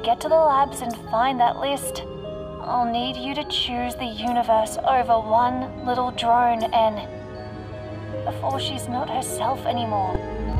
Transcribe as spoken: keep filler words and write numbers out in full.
get to the labs and find that list, I'll need you to choose the universe over one little drone, N. Before she's not herself anymore.